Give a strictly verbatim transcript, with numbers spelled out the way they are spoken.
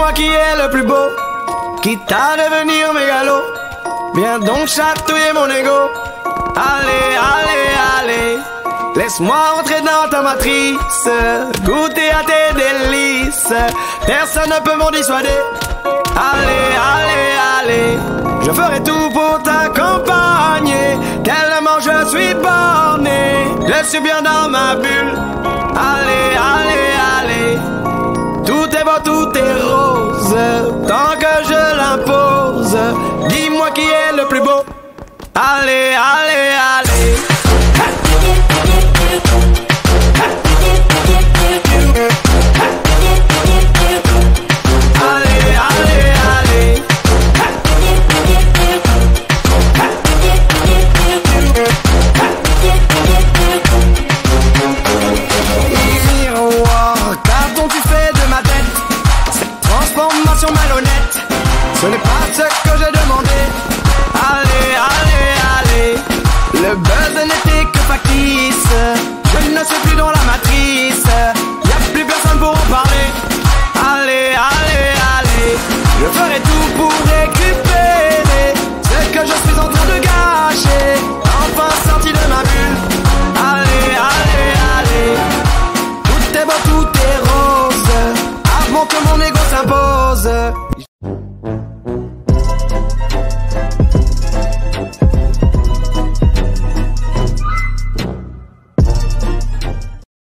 Dis-moi qui est le plus beau, quitte à devenir mégalo. Viens donc chatouiller mon ego. Allez, allez, allez, laisse-moi entrer dans ta matrice, goûter à tes délices. Personne ne peut m'en dissuader. Allez, allez, allez, je ferai tout pour t'accompagner. Tellement je suis borné, je suis bien dans ma bulle. Allez, allez, allez, tout est beau, tout est rose, tant que je l'impose. Dis-moi qui est le plus beau. Allez, allez, allez. Allez, allez, allez. Miroir, qu'as-tu fait de ma tête? Cette transformation malhonnête, ce n'est pas ce que j'ai demandé. Allez, allez, allez, le buzz n'était que factice. Je ne suis plus dans la matrice, y'a plus personne pour en parler. Allez, allez, allez, je ferai tout pour récupérer ce que je suis en train de gâcher. Enfin sorti de ma bulle. Allez, allez, allez, tout est beau, tout est rose, avant que mon ego s'impose.